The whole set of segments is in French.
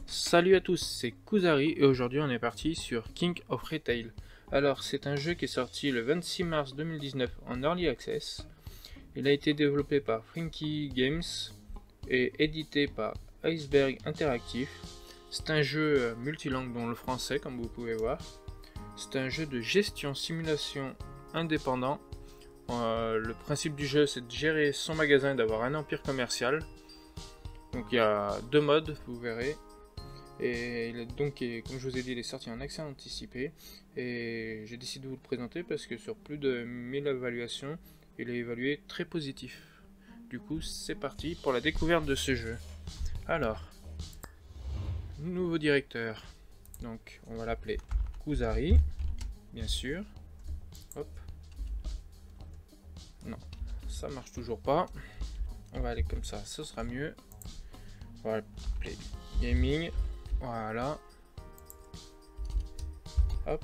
Salut à tous, c'est Kuzari et aujourd'hui on est parti sur King of Retail. Alors c'est un jeu qui est sorti le 26 mars 2019 en Early Access. Il a été développé par Frinky Games et édité par Iceberg Interactive. C'est un jeu multilangue dont le français comme vous pouvez voir. C'est un jeu de gestion simulation indépendant. Le principe du jeu c'est de gérer son magasin et d'avoir un empire commercial. Donc il y a deux modes, vous verrez. Et donc, comme je vous ai dit, il est sorti en accès anticipé. Et j'ai décidé de vous le présenter parce que sur plus de 1000 évaluations, il est évalué très positif. Du coup, c'est parti pour la découverte de ce jeu. Alors, nouveau directeur. Donc, on va l'appeler Kuzari, bien sûr. Hop. Non, ça marche toujours pas. On va aller comme ça, ce sera mieux. On va l'appeler Gaming. Voilà. Hop.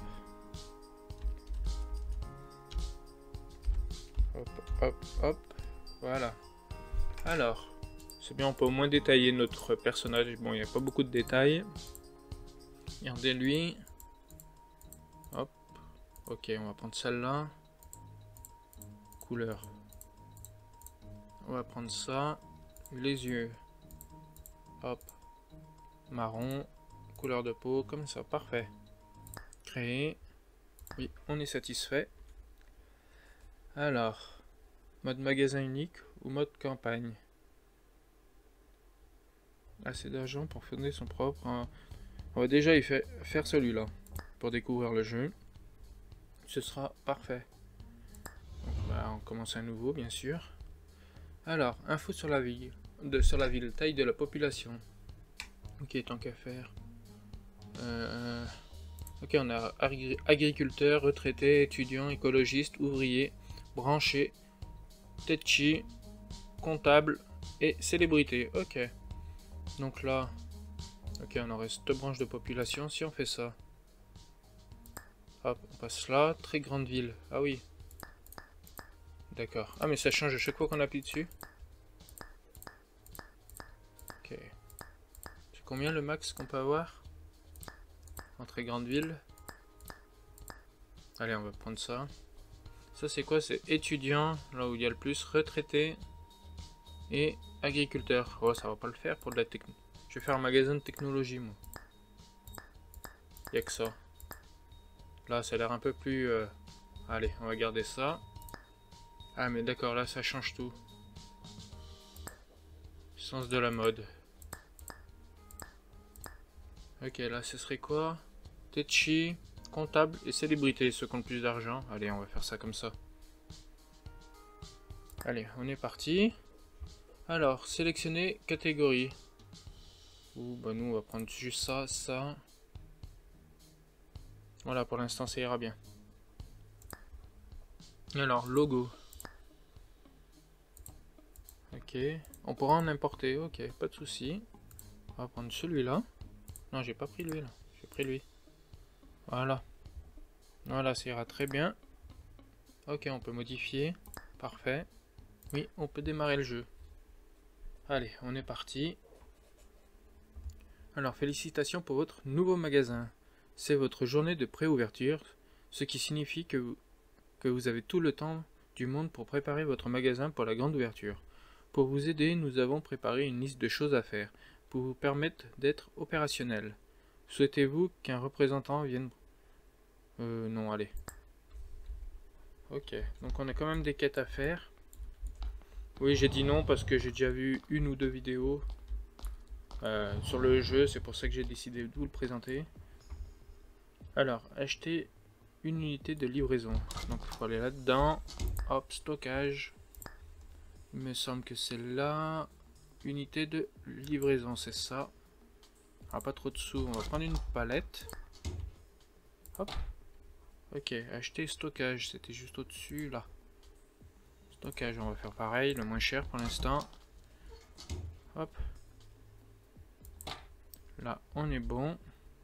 Hop, hop, hop. Voilà. Alors, c'est bien, on peut au moins détailler notre personnage. Bon, il n'y a pas beaucoup de détails. Regardez lui. Hop. Ok, on va prendre celle-là. Couleur. On va prendre ça. Les yeux. Hop. Marron. Couleur de peau, comme ça. Parfait. Créer. Oui, on est satisfait. Alors, mode magasin unique ou mode campagne. Assez d'argent pour fonder son propre. On va déjà y faire celui-là pour découvrir le jeu. Ce sera parfait. Donc, on commence à nouveau, bien sûr. Alors, info sur la ville, taille de la population. Ok, tant qu'à faire. Ok, on a agriculteurs, retraités, étudiants, écologistes, ouvriers, branchés, tetchi, comptable et célébrités. Ok. Donc là, ok, on aurait cette branche de population. Si on fait ça, hop, on passe là. Très grande ville. Ah oui. D'accord. Ah, mais ça change à chaque fois qu'on appuie dessus. Ok. C'est combien le max qu'on peut avoir en très grande ville? Allez, on va prendre ça. Ça, c'est quoi? C'est étudiant, là où il y a le plus, retraité et agriculteur. Oh, ça va pas le faire pour de la techno. Je vais faire un magasin de technologie, moi. Il n'y a que ça. Là, ça a l'air un peu plus... Allez, on va garder ça. Ah, mais d'accord, là, ça change tout. Sens de la mode. Ok, là, ce serait quoi? Tetchi, comptable et célébrité, ceux qui ont le plus d'argent. Allez, on va faire ça comme ça. Allez, on est parti. Alors, sélectionner catégorie. Ouh, bah nous, on va prendre juste ça, ça. Voilà, pour l'instant, ça ira bien. Alors, logo. Ok, on pourra en importer, ok, pas de souci. On va prendre celui-là. Non, j'ai pas pris lui, là. J'ai pris lui. Voilà. Voilà, ça ira très bien. Ok, on peut modifier. Parfait. Oui, on peut démarrer le jeu. Allez, on est parti. Alors, félicitations pour votre nouveau magasin. C'est votre journée de préouverture, ce qui signifie que vous avez tout le temps du monde pour préparer votre magasin pour la grande ouverture. Pour vous aider, nous avons préparé une liste de choses à faire pour vous permettre d'être opérationnel. Souhaitez-vous qu'un représentant vienne... non, allez. Ok, donc on a quand même des quêtes à faire. Oui, j'ai dit non parce que j'ai déjà vu une ou deux vidéos sur le jeu, c'est pour ça que j'ai décidé de vous le présenter. Alors, acheter une unité de livraison. Donc il faut aller là-dedans. Hop, stockage. Il me semble que c'est là. Unité de livraison, c'est ça. Ah, pas trop de sous, on va prendre une palette. Hop. Ok, acheter stockage, c'était juste au-dessus, là. Stockage, on va faire pareil, le moins cher pour l'instant. Hop. Là, on est bon.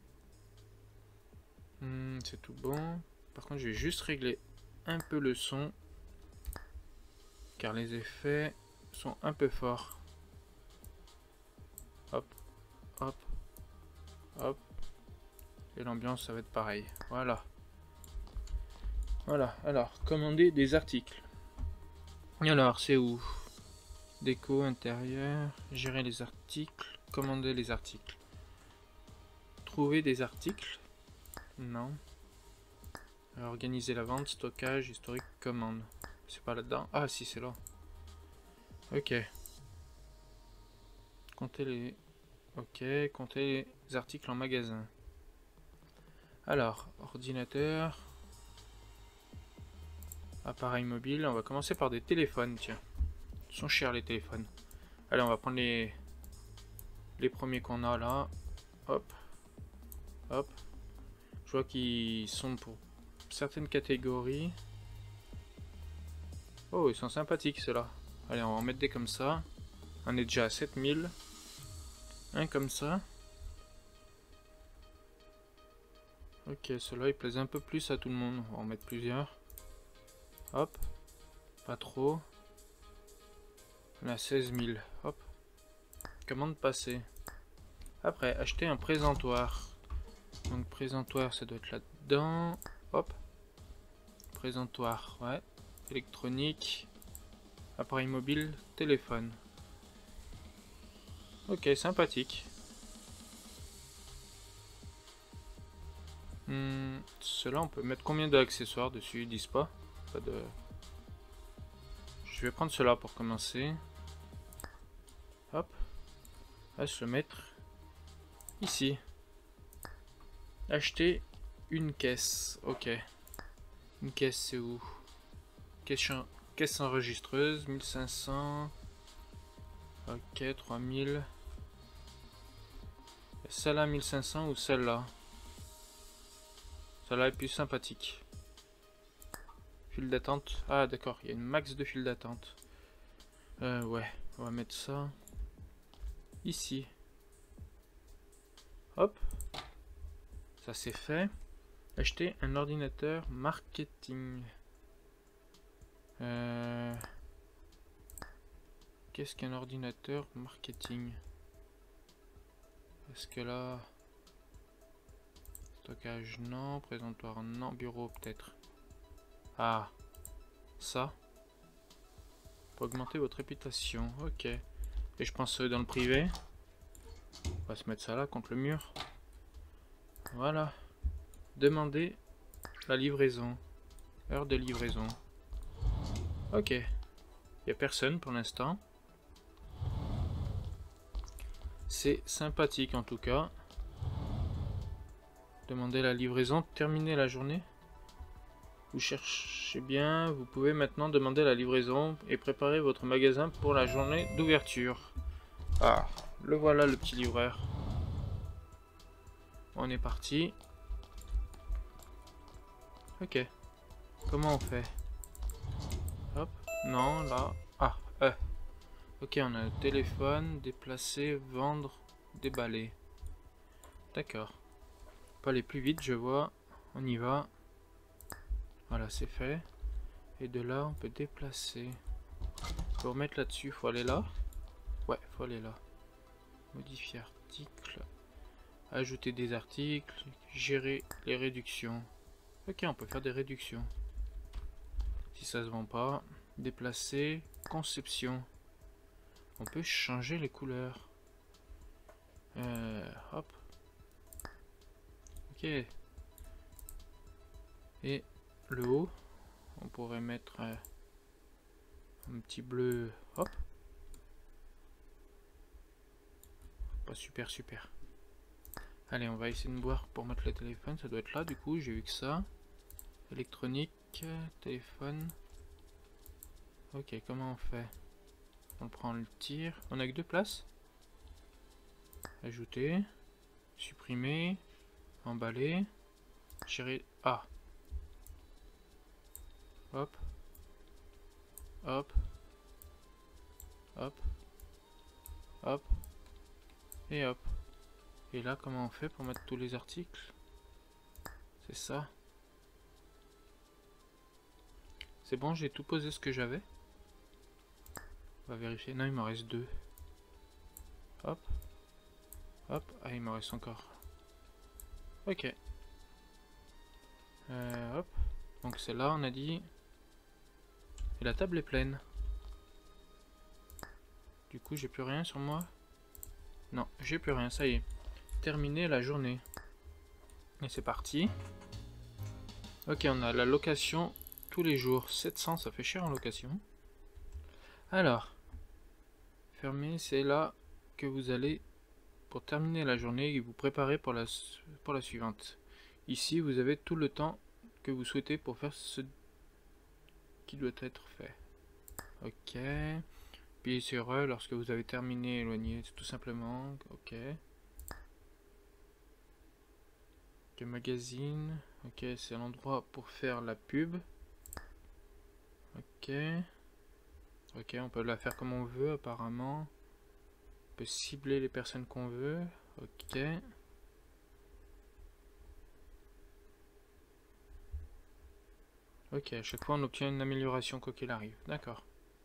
C'est tout bon. Par contre, je vais juste régler un peu le son. Car les effets sont un peu forts. Hop, hop. Hop. Et l'ambiance, ça va être pareil. Voilà. Voilà. Alors, commander des articles. Alors, c'est où? Déco intérieur. Gérer les articles. Commander les articles. Trouver des articles. Non. Organiser la vente, stockage, historique, commande. C'est pas là-dedans. Ah si, c'est là. Ok. Compter les... Ok, compter les articles en magasin. Alors, ordinateur. Appareil mobile. On va commencer par des téléphones, tiens. Ils sont chers les téléphones. Allez, on va prendre les premiers qu'on a là. Hop. Hop. Je vois qu'ils sont pour certaines catégories. Oh, ils sont sympathiques ceux-là. Allez, on va en mettre des comme ça. On est déjà à 7000. Un comme ça. Ok, ceux-là, ils plaisent un peu plus à tout le monde. On va en mettre plusieurs. Hop. Pas trop. On a 16 000. Hop. Commande passée. Après, acheter un présentoir. Donc, présentoir, ça doit être là-dedans. Hop. Présentoir, ouais. Électronique. Appareil mobile. Téléphone. Ok, sympathique. Cela, on peut mettre combien d'accessoires dessus? Ils disent pas. Pas de... Je vais prendre cela pour commencer. Hop. On va se le mettre ici. Acheter une caisse. Ok. Une caisse, c'est où? Caisse enregistreuse. 1500. Ok, 3000. Celle-là 1500 ou celle-là? Celle-là est plus sympathique. File d'attente. Ah d'accord, il y a une max de file d'attente. Ouais, on va mettre ça ici. Hop. Ça c'est fait. Acheter un ordinateur marketing. Qu'est-ce qu'un ordinateur marketing? Est-ce que là... Stockage non, présentoir non, bureau peut-être. Ah, ça. Pour augmenter votre réputation, ok. Et je pense dans le privé. On va se mettre ça là contre le mur. Voilà. Demander la livraison. Heure de livraison. Ok. Il n'y a personne pour l'instant. C'est sympathique en tout cas. Demander la livraison. Terminer la journée. Vous cherchez bien. Vous pouvez maintenant demander la livraison et préparer votre magasin pour la journée d'ouverture. Ah, le voilà le petit livreur. On est parti. Ok. Comment on fait? Hop. Non, là. Ah, ok, on a le téléphone, déplacer, vendre, déballer. D'accord. Pas aller plus vite, je vois. On y va. Voilà, c'est fait. Et de là, on peut déplacer. Pour remettre là-dessus, faut aller là. Ouais, faut aller là. Modifier article. Ajouter des articles. Gérer les réductions. Ok, on peut faire des réductions. Si ça se vend pas. Déplacer. Conception. On peut changer les couleurs. Hop. Ok. Et le haut. On pourrait mettre un petit bleu. Hop. Pas super super. Allez, on va essayer de voir pour mettre le téléphone. Ça doit être là du coup. J'ai vu que ça. Électronique. Téléphone. Ok, comment on fait? On prend le tir. On a que 2 places. Ajouter. Supprimer. Emballer. Gérer. Ah. Hop. Hop. Hop. Hop. Et hop. Et là, comment on fait pour mettre tous les articles? C'est ça. C'est bon, j'ai tout posé ce que j'avais. On va vérifier. Non, il m'en reste 2. Hop. Hop. Ah, il m'en reste encore Ok. Hop. Donc c'est là, on a dit. Et la table est pleine. Du coup, j'ai plus rien sur moi. Non, j'ai plus rien, ça y est. Terminé la journée. Et c'est parti. Ok, on a la location tous les jours. 700, ça fait cher en location. Alors, fermer, c'est là que vous allez, pour terminer la journée, et vous préparer pour la suivante. Ici, vous avez tout le temps que vous souhaitez pour faire ce qui doit être fait. Ok. Appuyez sur E lorsque vous avez terminé, éloigné, tout simplement. Ok. Ok, magazine. Ok, c'est l'endroit pour faire la pub. Ok. Ok, on peut la faire comme on veut apparemment. On peut cibler les personnes qu'on veut. Ok. Ok, à chaque fois on obtient une amélioration quoi qu'il arrive. D'accord.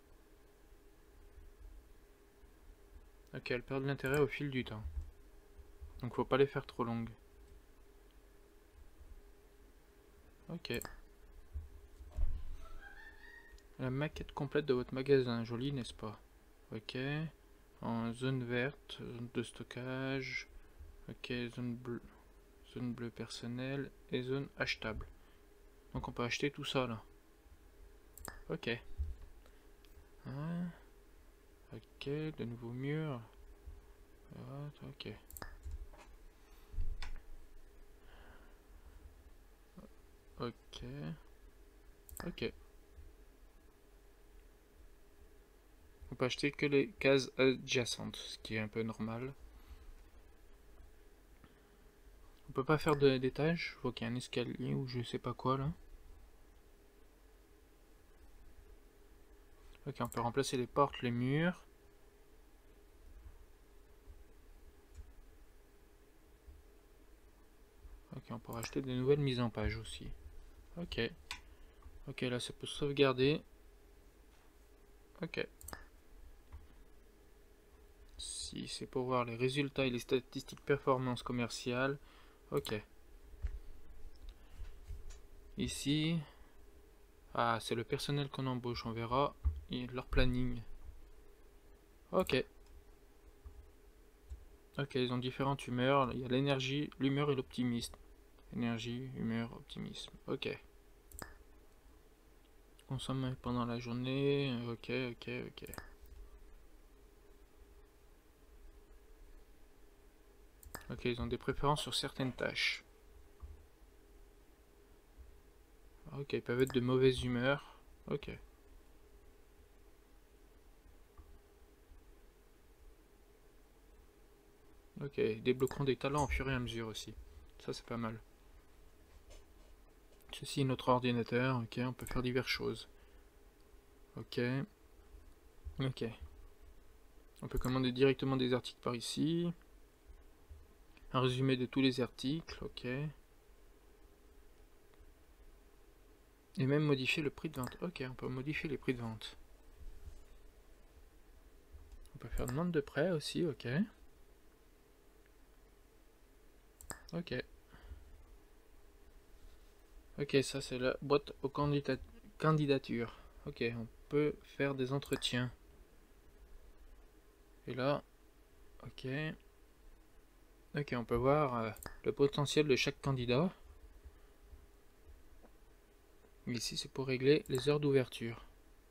Ok, elles perdent l'intérêt au fil du temps. Donc faut pas les faire trop longues. Ok. La maquette complète de votre magasin, joli n'est-ce pas? Ok. En zone verte, zone de stockage. Ok, zone bleue personnelle et zone achetable. Donc on peut acheter tout ça là. Ok. Hein. Ok, de nouveaux murs. Ok. Ok. Ok. On peut acheter que les cases adjacentes, ce qui est un peu normal. On peut pas faire d'étage. Je vois qu'il y a un escalier ou je sais pas quoi là. Ok, on peut remplacer les portes, les murs. Ok, on peut rajouter des nouvelles mises en page aussi. Ok. Ok, là ça peut sauvegarder. Ok. Si c'est pour voir les résultats et les statistiques performance commerciale. Ok. Ici. Ah, c'est le personnel qu'on embauche, on verra. Et leur planning. Ok. Ok, ils ont différentes humeurs. Il y a l'énergie, l'humeur et l'optimisme. Énergie, humeur, optimisme. Ok. Consomme pendant la journée. Ok, ok, ok. Ok, ils ont des préférences sur certaines tâches. Ok, ils peuvent être de mauvaise humeur. Ok. Ok, débloqueront des talents au fur et à mesure aussi. Ça, c'est pas mal. Ceci est notre ordinateur. Ok, on peut faire diverses choses. Ok. Ok. On peut commander directement des articles par ici. Un résumé de tous les articles. Ok. Et même modifier le prix de vente. Ok, on peut modifier les prix de vente. On peut faire demande de prêt aussi. Ok. Ok. Ok, ça c'est la boîte aux candidatures. Ok, on peut faire des entretiens. Et là, ok. Ok, on peut voir le potentiel de chaque candidat. Ici, c'est pour régler les heures d'ouverture.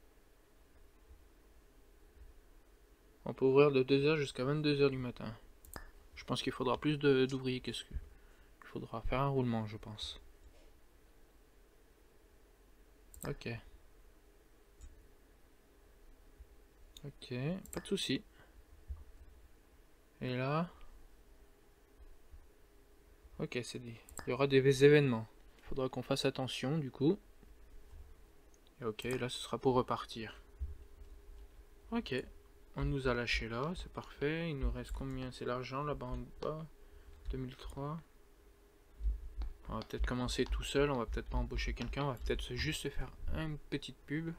On peut ouvrir de 2h jusqu'à 22h du matin. Je pense qu'il faudra plus d'ouvriers qu'est-ce que... Il faudra faire un roulement, je pense. Ok. Ok, pas de souci. Et là... Ok, c'est dit. Il y aura des événements. Il faudra qu'on fasse attention, du coup. Et ok, là, ce sera pour repartir. Ok. On nous a lâché là, c'est parfait. Il nous reste combien? C'est l'argent là-bas en bas. 2003. On va peut-être commencer tout seul, on va peut-être pas embaucher quelqu'un, on va peut-être juste se faire une petite pub.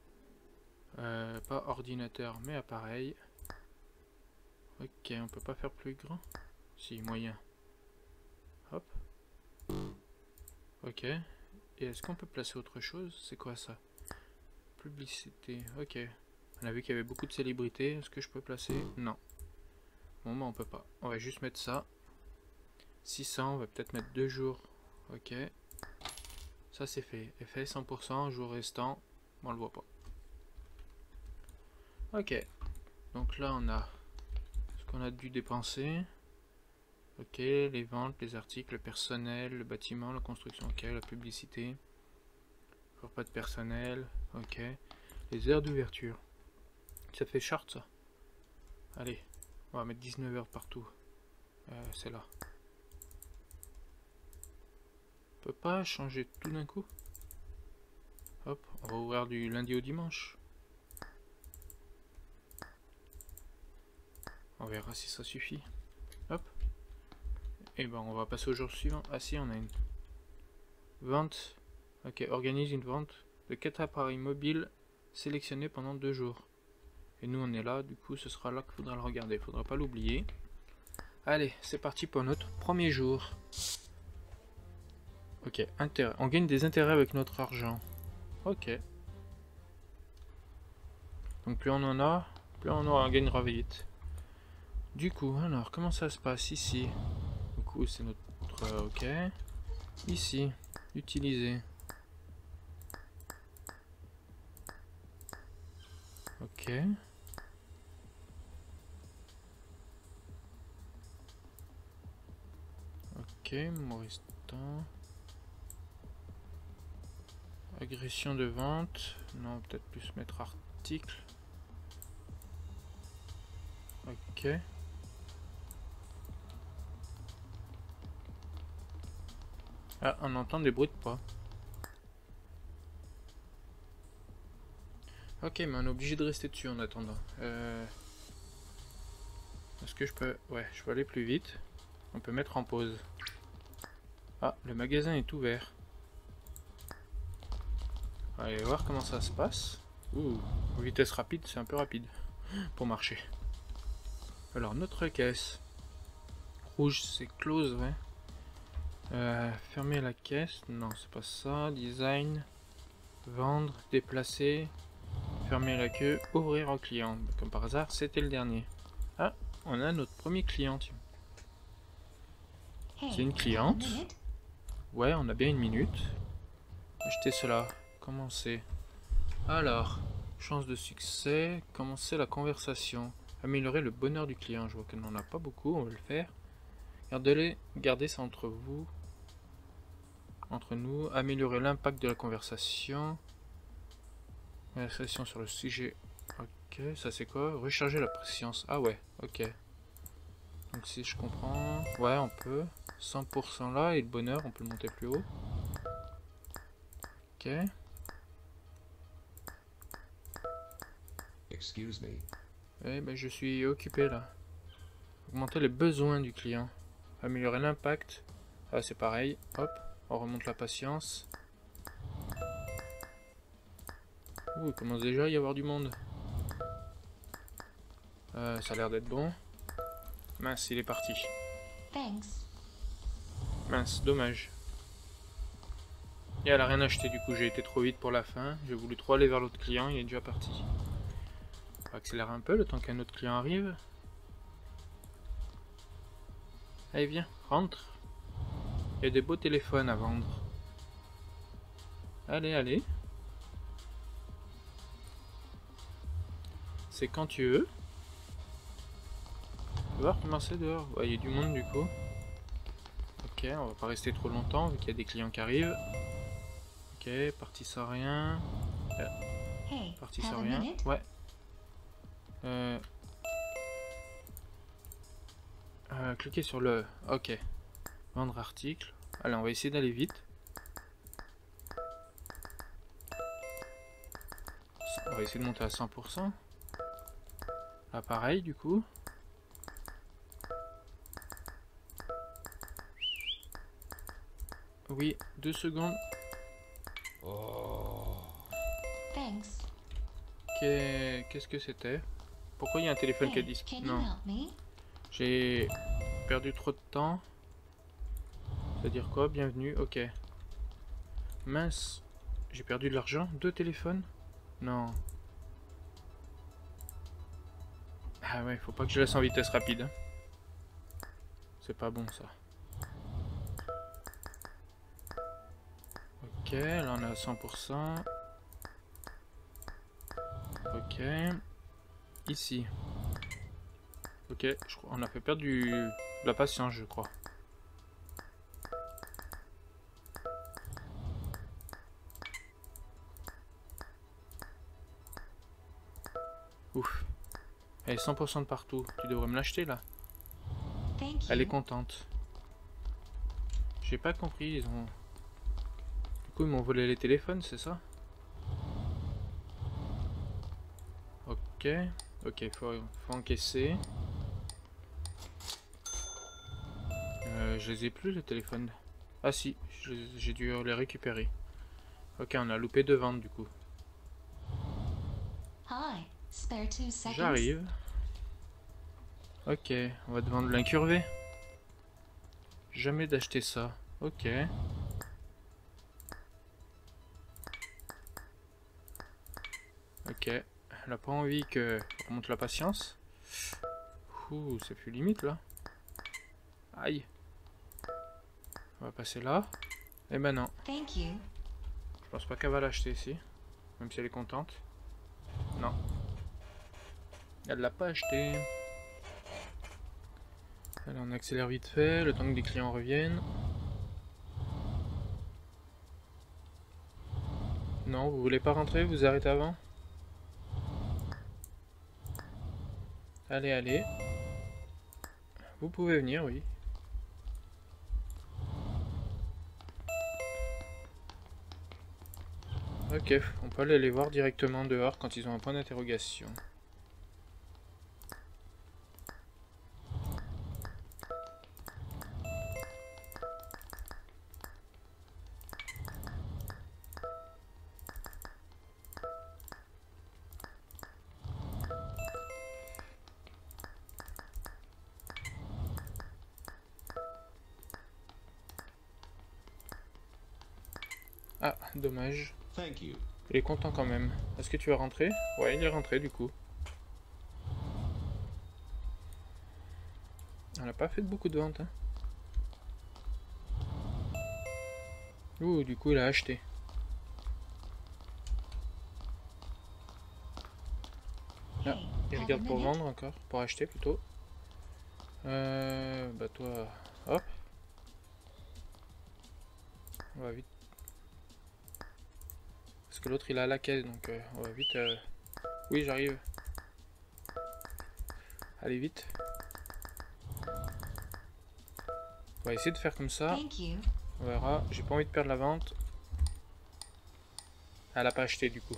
Pas ordinateur, mais appareil. Ok, on peut pas faire plus grand. Si, moyen. Hop. Ok. Et est-ce qu'on peut placer autre chose? C'est quoi ça? Publicité. Ok. On a vu qu'il y avait beaucoup de célébrités. Est-ce que je peux placer? Non. Bon, bah on peut pas. On va juste mettre ça. 600, on va peut-être mettre 2 jours. Ok. Ça c'est fait. Effet 100%, jour restant. On le voit pas. Ok. Donc là on a ce qu'on a dû dépenser. Ok, les ventes, les articles, le personnel, le bâtiment, la construction, ok, la publicité. Encore pas de personnel, ok. Les heures d'ouverture. Ça fait short ça. Allez, on va mettre 19 heures partout. C'est là. On peut pas changer tout d'un coup. Hop, on va ouvrir du lundi au dimanche. On verra si ça suffit. Hop. Et ben on va passer au jour suivant. Ah si, on a une vente. Ok, organise une vente de 4 appareils mobiles sélectionnés pendant 2 jours. Et nous on est là, du coup ce sera là qu'il faudra le regarder, il faudra pas l'oublier. Allez, c'est parti pour notre premier jour. Ok, intérêt. On gagne des intérêts avec notre argent. Ok. Donc plus on en a, plus on gagnera vite. Du coup, alors comment ça se passe ici? Du coup c'est notre... ok. Ici, utiliser. Ok. Ok, Maurice Temps. Agression de vente. Non, peut-être plus mettre article. Ok. Ah, on entend des bruits de pas. Ok, mais on est obligé de rester dessus en attendant. Est-ce que je peux... Ouais, je peux aller plus vite. On peut mettre en pause. Ah, le magasin est ouvert. Allez voir comment ça se passe. Ouh, vitesse rapide, c'est un peu rapide pour marcher. Alors, notre caisse. Rouge, c'est close, ouais. Fermer la caisse. Non, c'est pas ça. Design. Vendre, déplacer. Fermer la queue, ouvrir au client. Comme par hasard, c'était le dernier. Ah, on a notre premier client. C'est une cliente. Ouais, on a bien une minute. Acheter cela. Commencer. Alors, chance de succès. Commencer la conversation. Améliorer le bonheur du client. Je vois qu'elle n'en a pas beaucoup, on va le faire. Gardez ça entre vous. Entre nous. Améliorer l'impact de la conversation. Conversation sur le sujet. Ok, ça c'est quoi? Recharger la patience. Ah ouais, ok. Donc si je comprends... Ouais, on peut. 100% là, et le bonheur, on peut le monter plus haut. Ok. Excuse me. Eh ben, je suis occupé là. Augmenter les besoins du client. Améliorer l'impact. Ah, c'est pareil. Hop, on remonte la patience. Ouh, il commence déjà à y avoir du monde. Ça a l'air d'être bon. Mince, il est parti. Thanks. Mince, dommage. Et elle a rien acheté du coup, j'ai été trop vite pour la fin. J'ai voulu trop aller vers l'autre client, il est déjà parti. On va accélérer un peu le temps qu'un autre client arrive. Allez, viens, rentre. Il y a des beaux téléphones à vendre. Allez, allez. C'est quand tu veux. Tu vas voir comment c'est dehors. Ouais, il y a du monde du coup. Ok, on va pas rester trop longtemps vu qu'il y a des clients qui arrivent. Ok, parti sans rien. Hey, Parti have sans a rien. minute? Ouais. Cliquez sur le... Ok. Vendre article. Allez, on va essayer d'aller vite. On va essayer de monter à 100%. Là, pareil, du coup. Oui, 2 secondes. Oh. Thanks. Qu'est-ce que c'était? Pourquoi il y a un téléphone qui a Hey, dit... can you Non, help me? j'ai perdu trop de temps. C'est-à-dire quoi? Bienvenue, ok. Mince. J'ai perdu de l'argent. 2 téléphones? Non. Ah ouais, faut pas que je laisse en vitesse rapide. Hein. C'est pas bon ça. Ok, là on est à 100%. Ok. Ici. Ok, on a fait perdre de la patience, je crois. Ouf. Elle est 100% de partout. Tu devrais me l'acheter là. Thank Elle est you. contente. J'ai pas compris, ils ont... Du coup, ils m'ont volé les téléphones, c'est ça? Ok. Ok, faut encaisser. Je les ai plus, les téléphones. Ah si, j'ai dû les récupérer. Ok, on a loupé 2 ventes, du coup. Hi. Spare 2 seconds. J'arrive. Ok, on va te vendre l'incurvé. Jamais d'acheter ça. Ok. Ok. Elle a pas envie que je remonte la patience. Ouh, c'est plus limite là. Aïe. On va passer là. Eh ben non. Thank you. Je pense pas qu'elle va l'acheter ici. Même si elle est contente. Non. Elle l'a pas acheté. Allez, on accélère vite fait, le temps que des clients reviennent. Non, vous voulez pas rentrer, vous arrêtez avant? Allez, allez. Vous pouvez venir, oui. Ok, on peut aller les voir directement dehors quand ils ont un point d'interrogation. Ah, dommage. Thank you. Il est content quand même. Est-ce que tu vas rentrer? Ouais, il est rentré du coup. On n'a pas fait beaucoup de ventes, hein. Ouh, du coup, il a acheté. Ah, Hey, il have a regarde pour minute? vendre encore, pour acheter plutôt. Bah toi, hop. On va vite. Parce que l'autre il a la caisse, donc on va vite. Oui, j'arrive. Allez vite. On va essayer de faire comme ça. Thank you. On verra. J'ai pas envie de perdre la vente. Elle a pas acheté du coup.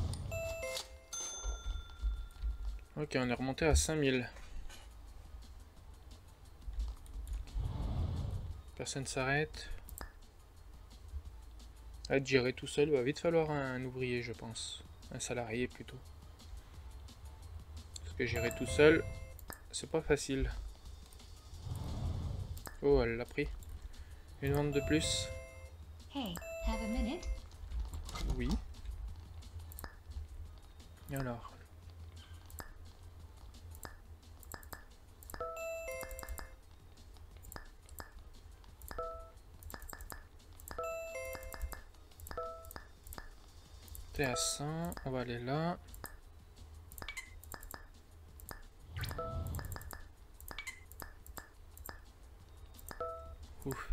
Ok, on est remonté à 5000. Personne s'arrête. À être géré tout seul, va vite falloir un ouvrier, je pense. Un salarié plutôt. Parce que gérer tout seul, c'est pas facile. Oh, elle l'a pris. Une vente de plus. Hey, have a minute? Oui. Et alors? T'es à 100, on va aller là. Ouf.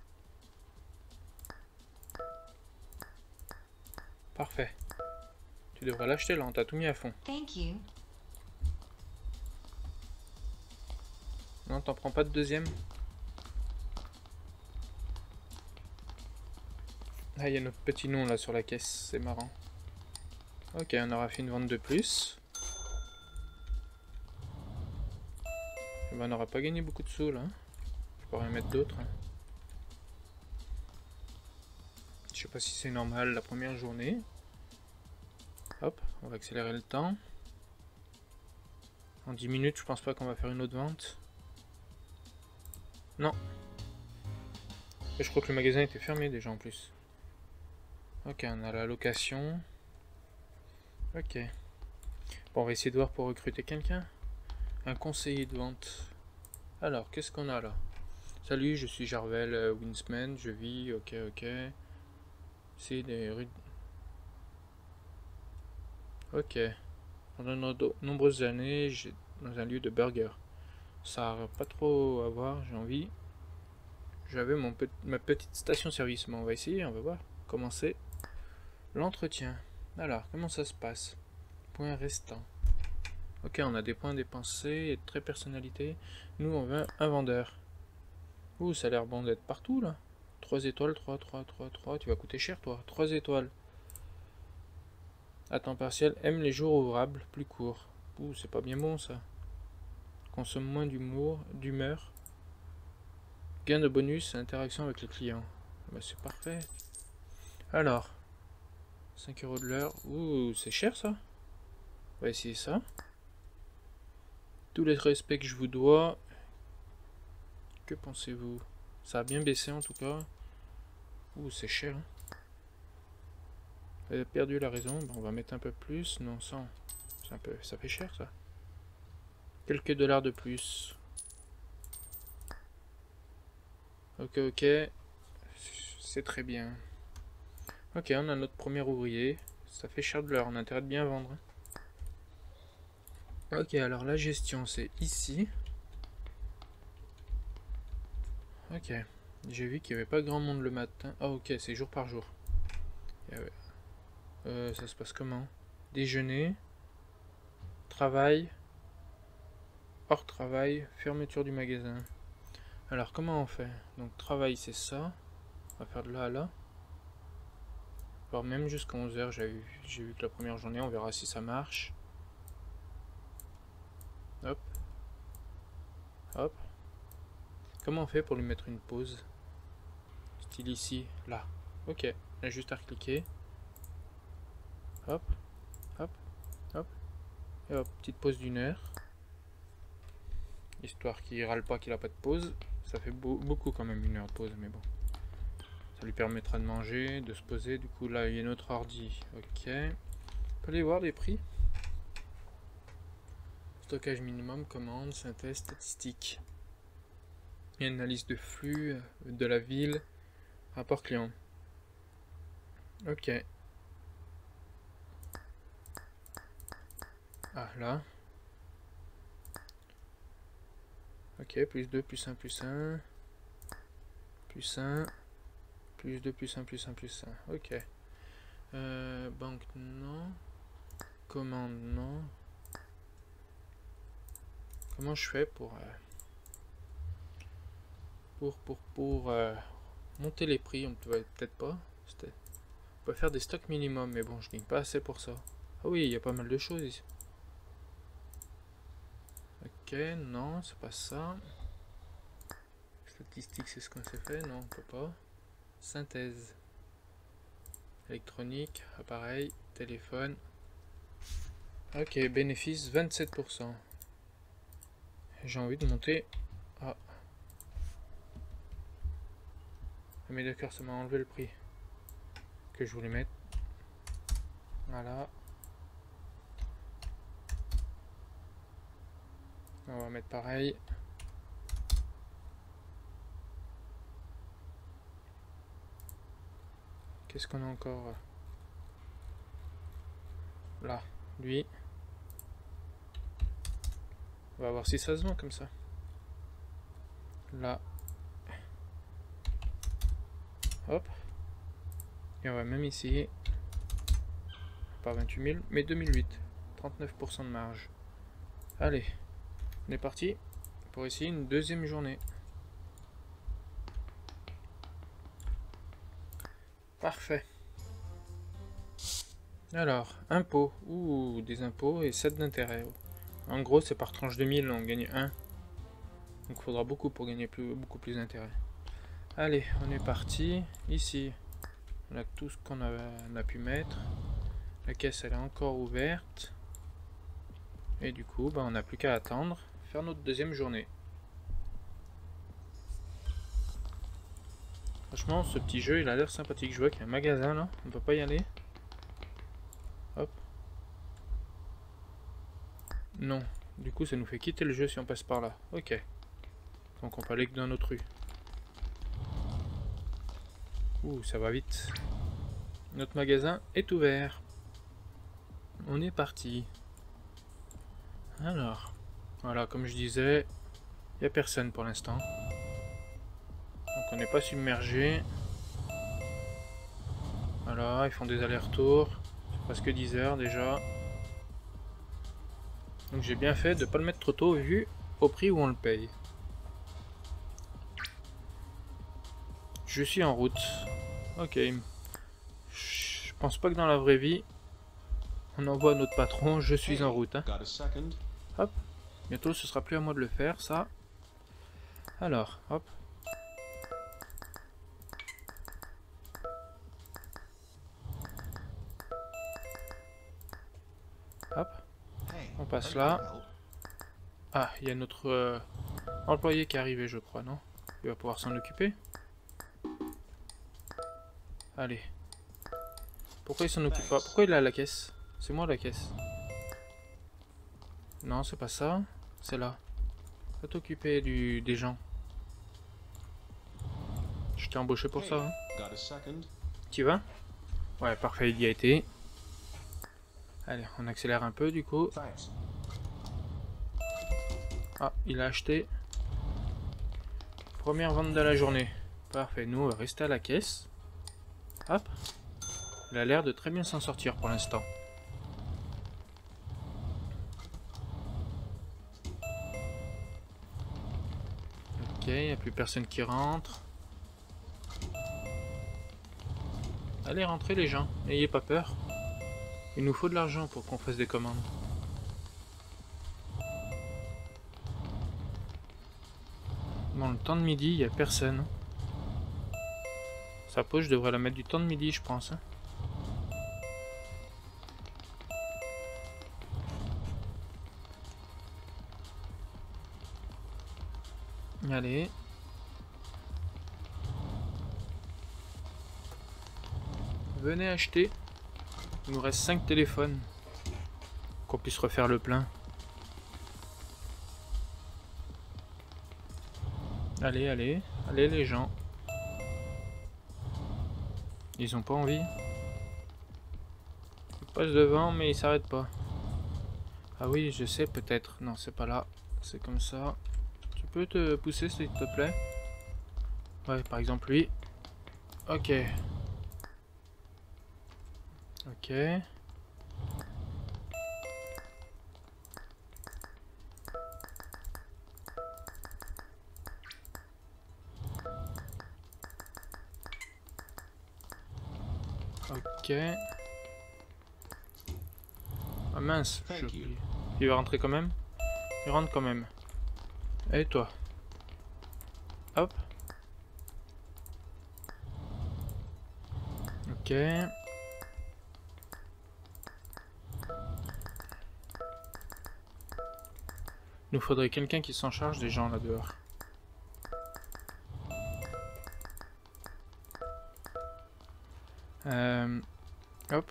Parfait. Tu devrais l'acheter là, on t'a tout mis à fond. Thank you. Non, t'en prends pas de deuxième? Ah, il y a notre petit nom là sur la caisse, c'est marrant. Ok, on aura fait une vente de plus. Et ben, on n'aura pas gagné beaucoup de sous là. Je pourrais en mettre d'autres. Hein. Je sais pas si c'est normal la première journée. Hop, on va accélérer le temps. En 10 minutes, je pense pas qu'on va faire une autre vente. Non. Et je crois que le magasin était fermé déjà en plus. Ok, on a la location. Ok. Bon, on va essayer de voir pour recruter quelqu'un. Un conseiller de vente. Alors, qu'est-ce qu'on a là? Salut, je suis Jarvel Winsman, je vis, ok. C'est des rues... Ok. Pendant de nombreuses années, j'ai dans un lieu de burger. Ça n'a pas trop à voir, j'ai envie. J'avais ma petite station-service, mais on va essayer, on va voir. Commencer l'entretien. Alors, comment ça se passe? Point restant. Ok, on a des points dépensés et très personnalité. Nous, on veut un vendeur. Ouh, ça a l'air bon d'être partout, là. 3 étoiles, 3. Tu vas coûter cher, toi. 3 étoiles. À temps partiel, aime les jours ouvrables, plus courts. Ouh, c'est pas bien bon, ça. Consomme moins d'humeur. Gain de bonus, interaction avec les clients. Bah, c'est parfait. Alors, 5 € de l'heure. Ouh, c'est cher, ça. On va essayer ça. Tous les respects que je vous dois. Que pensez-vous? Ça a bien baissé, en tout cas. Ouh, c'est cher, hein. Vous avez perdu la raison. Bon, on va mettre un peu plus. Non, 100. Ça fait cher, ça. Quelques dollars de plus. Ok. C'est très bien. Ok, on a notre premier ouvrier. Ça fait cher de l'heure. On a intérêt de bien vendre. Ok, alors la gestion, c'est ici. Ok. J'ai vu qu'il n'y avait pas grand monde le matin. Ah, ok, c'est jour par jour. Ça se passe comment? Déjeuner. Travail. Hors travail. Fermeture du magasin. Alors, comment on fait? Donc, travail, c'est ça. On va faire de là à là. Alors, même jusqu'à 11 h, j'ai vu que la première journée, on verra si ça marche. Hop. Hop. Comment on fait pour lui mettre une pause? Style ici, là. Ok. Là, juste à cliquer. Hop. Hop. Hop. Et hop. Petite pause d'1 heure. Histoire qu'il râle pas qu'il a pas de pause. Ça fait beaucoup quand même 1 heure de pause, mais bon. Ça lui permettra de manger, de se poser. Du coup, là, il y a notre ordi. Ok. On peut aller voir les prix. Stockage minimum, commande, synthèse, statistique. Il y a une analyse de flux, de la ville, rapport client. Ok. Ah, là. Ok, plus 2, plus 1, plus 1. Plus 1. Plus 2, plus 1, plus 1, plus 1. Ok. Banque, non. Commande, non. Comment je fais pour monter les prix? On ne peut peut-être pas. On peut faire des stocks minimum, mais bon, je gagne pas assez pour ça. Ah oui, il y a pas mal de choses ici. Ok, non, c'est pas ça. Statistique, c'est ce qu'on s'est fait. Non, on peut pas. Synthèse. Électronique, appareil, téléphone. Ok, bénéfice 27%. J'ai envie de monter. Ah. Mais d'accord, ça m'a enlevé le prix que je voulais mettre. Voilà. On va mettre pareil. Qu'est-ce qu'on a encore là? Lui. On va voir si ça se vend comme ça. Là. Hop. Et on va même essayer. Pas 28 000, mais 2008. 39% de marge. Allez. On est parti pour essayer une deuxième journée. Parfait. Alors, impôts. Ouh, des impôts et 7 d'intérêt. En gros, c'est par tranche de 1000, on gagne 1. Donc il faudra beaucoup pour gagner beaucoup plus d'intérêt. Allez, on est parti. Ici, on a tout ce qu'on a pu mettre. La caisse, elle est encore ouverte. Et du coup, on n'a plus qu'à attendre. Faire notre deuxième journée. Franchement, ce petit jeu, il a l'air sympathique. Je vois qu'il y a un magasin là, on peut pas y aller. Hop. Non. Du coup, ça nous fait quitter le jeu si on passe par là. Ok. Donc on peut aller que dans notre rue. Ouh, ça va vite. Notre magasin est ouvert. On est parti. Alors, voilà, comme je disais, il n'y a personne pour l'instant. Donc on n'est pas submergé. Voilà, ils font des allers-retours. C'est presque 10 heures déjà. Donc j'ai bien fait de ne pas le mettre trop tôt vu au prix où on le paye. Je suis en route. Ok. Je pense pas que dans la vraie vie, on envoie à notre patron, je suis en route. Hein. Hop. Bientôt ce sera plus à moi de le faire, ça. Alors, hop. Hop. On passe là. Ah, il y a notre employé qui est arrivé, je crois, non? Il va pouvoir s'en occuper. Allez. Pourquoi il s'en occupe pas? Pourquoi il est à la caisse? C'est moi la caisse. Non, c'est pas ça. C'est là. Va t'occuper des gens. Je t'ai embauché pour ça. Hein. Tu vas? Ouais, parfait, il y a été. Allez, on accélère un peu du coup. Ah, il a acheté. Première vente de la journée. Parfait, nous on va rester à la caisse. Hop. Il a l'air de très bien s'en sortir pour l'instant. Ok, il n'y a plus personne qui rentre. Allez, rentrez les gens, n'ayez pas peur. Il nous faut de l'argent pour qu'on fasse des commandes. Dans le temps de midi, il n'y a personne. Sa pause, je devrais la mettre du temps de midi, je pense. Hein. Allez. Venez acheter. Il nous reste 5 téléphones. Qu'on puisse refaire le plein. Allez, allez. Allez les gens. Ils ont pas envie. Ils passent devant mais ils s'arrêtent pas. Ah oui, je sais peut-être. Non, c'est pas là. C'est comme ça. Tu peux te pousser s'il te plaît? Ouais, par exemple lui. Ok. Ok. Ok. Ah mince, j'ai oublié. Il va rentrer quand même? Il rentre quand même. Et toi? Hop. Ok. Nous faudrait quelqu'un qui s'en charge des gens là dehors. Hop.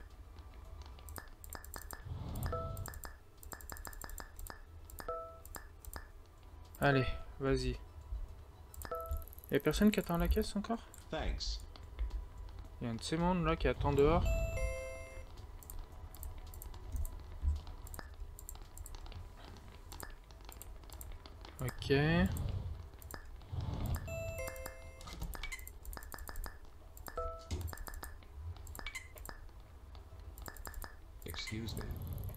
Allez, vas-y. Y'a personne qui attend la caisse encore? Thanks. Y'a un de ces mondes là qui attend dehors. Ok. Excuse me.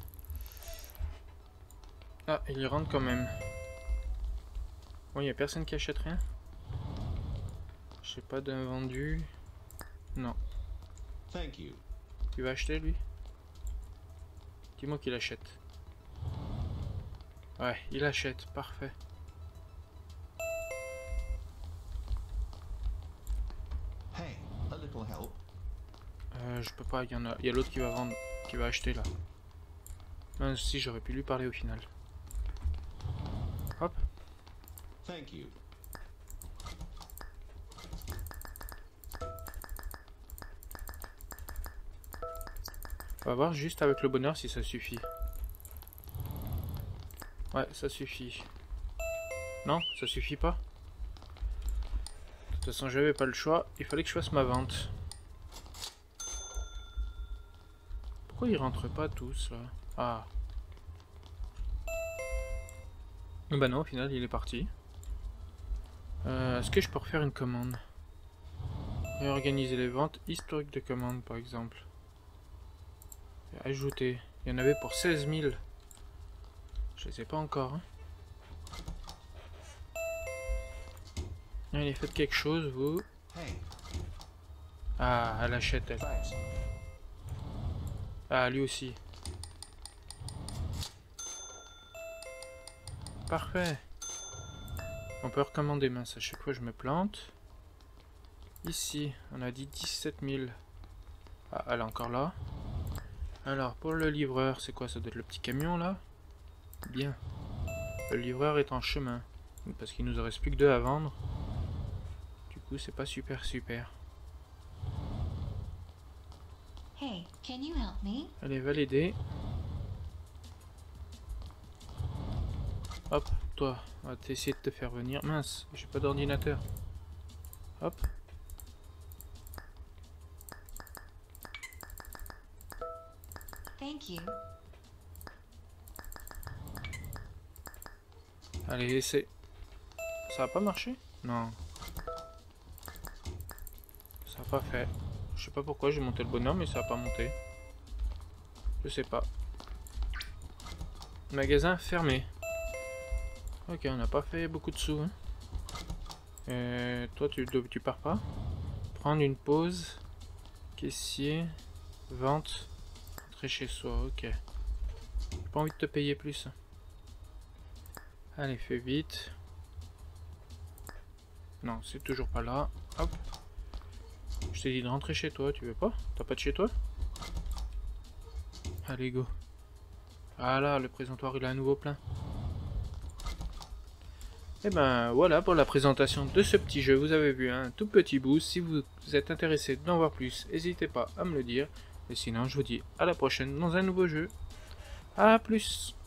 Ah, il y rentre quand même. Bon, y'a personne qui achète rien. Je sais pas d'un vendu. Non. Thank you. Tu vas acheter lui? Dis-moi qu'il achète. Ouais, il achète, parfait. Hey, a little help. Je peux pas, il y a l'autre qui va vendre, qui va acheter là. Mince, si j'aurais pu lui parler au final. Hop. Thank you. On va voir juste avec le bonheur si ça suffit. Ouais, ça suffit. Non, ça suffit pas. De toute façon, j'avais pas le choix. Il fallait que je fasse ma vente. Pourquoi ils rentrent pas tous là? Ah. Bah non, au final, il est parti. Est-ce que je peux refaire une commande? Réorganiser les ventes, historique de commande par exemple. Ajouter. Il y en avait pour 16 000. Je les ai pas encore. Hein. Allez, faites quelque chose, vous. Hey, Ah, elle achète, elle. thanks. Ah, lui aussi. Parfait. On peut recommander, mince, à chaque fois je me plante. Ici, on a dit 17 000. Ah, elle est encore là. Alors, pour le livreur, c'est quoi? Ça doit être le petit camion, là? Bien. Le livreur est en chemin. Parce qu'il nous en reste plus que 2 à vendre. Du coup, c'est pas super. Hey, can you help me? Allez, va l'aider. Hop, toi, on va essayer de te faire venir. Mince, j'ai pas d'ordinateur. Hop. Thank you. Allez, essaie. Ça a pas marché? Non. Ça a pas fait. Je sais pas pourquoi j'ai monté le bonhomme, mais ça a pas monté. Je sais pas. Magasin fermé. Ok, on n'a pas fait beaucoup de sous. Hein. Toi, tu pars pas? Prendre une pause. Caissier. Vente. Rentrer chez soi, ok. J'ai pas envie de te payer plus. Allez, fais vite. Non, c'est toujours pas là. Hop. Je t'ai dit de rentrer chez toi, tu veux pas? T'as pas de chez toi? Allez, go. Ah là, le présentoir il est à nouveau plein. Et ben voilà pour la présentation de ce petit jeu. Vous avez vu un tout petit bout. Si vous êtes intéressé d'en voir plus, n'hésitez pas à me le dire. Et sinon, je vous dis à la prochaine dans un nouveau jeu. A plus!